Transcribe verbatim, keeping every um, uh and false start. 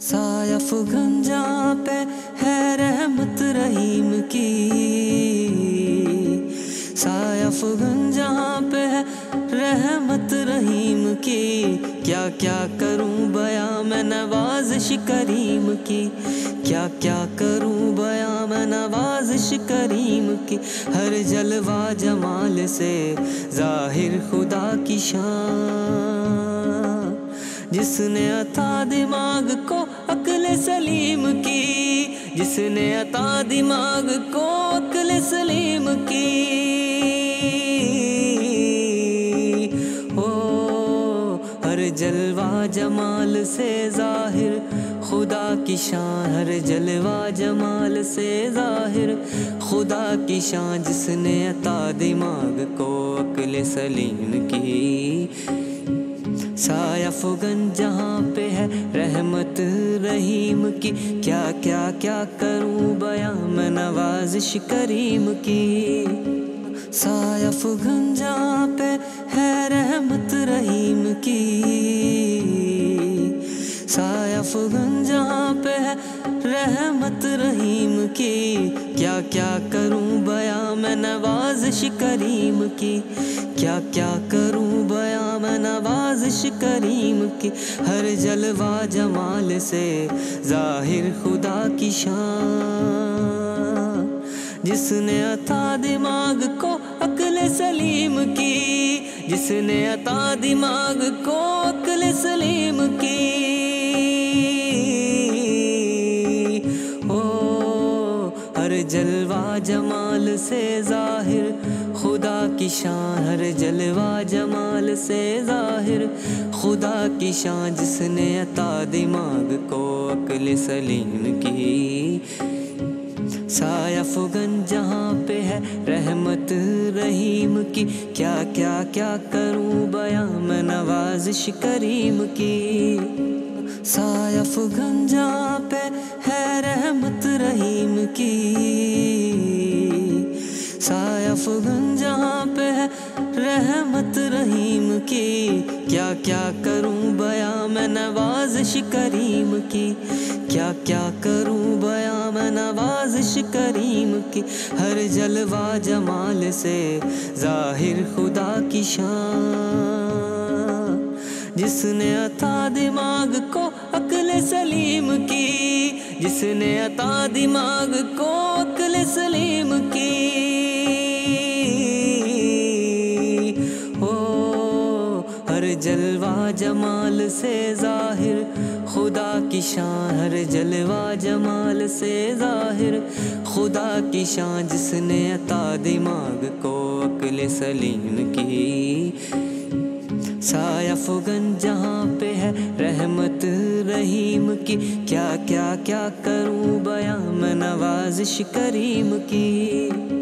सायफ गंजा पे है रहमत रहीम की, सायफ गंजा पे है रहमत रहीम की। क्या क्या करूं बयां मैं नवाजिश करीम की, क्या क्या करूं बयां मैं नवाजिश करीम की। हर जलवा जमाल से जाहिर खुदा की शान, जिसने अता दिमाग को अक्ल सलीम की, जिसने अता दिमाग को अक्ल सलीम की। ओ हर जलवा जमाल से जाहिर खुदा की शान, हर जलवा जमाल से जाहिर खुदा की शान। जिसने अता दिमाग को अक्ल सलीम की। सायफ गंज जहाँ पे है रहमत रहीम की। क्या क्या क्या करूं बयां मैं नवाजिश करीम की। सायफ गंज जहाँ पे है रहमत रहीम की, सायफ गंज जहाँ पे है रहमत रहीम की। क्या क्या करूं बयां मैं नवाजिश करीम की, क्या क्या करूं बयां मैं नवाजिश करीम की। हर जलवा जमाल से जाहिर खुदा की शान, जिसने अता दिमाग को अक्ल सलीम की, जिसने अता दिमाग को अक्ल सलीम की। हर जलवा जमाल से जाहिर खुदा की शान, हर जलवा जमाल से जाहिर खुदा की शान। जिसने अता दिमाग को अक्ल सलीम की। सायफ गंज जहाँ पे है रहमत रहीम की। क्या क्या क्या करूं बयां मैं नवाजिश करीम की। सायफ गंज जहाँ पे है रहमत रहीम की, सायफ गंज जहाँ पे है रहमत रहीम की। क्या क्या करूं बयां मैं नवाजिश करीम की, क्या क्या करूं बयां मैं नवाजिश करीम की। हर जलवा जमाल से जाहिर खुदा की शान, जिसने अता दिमाग को अक्ल सलीम की, जिसने अता दिमाग को अक्ल सलीम की। हर जलवा जमाल से जाहिर खुदा की शान, हर जलवा जमाल से जाहिर खुदा की शान। जिसने अता दिमाग को अक्ल सलीम की। सायफ गंज जहाँ पे है रहमत रहीम की। क्या क्या क्या करूं बयां मैं नवाजिश करीम की।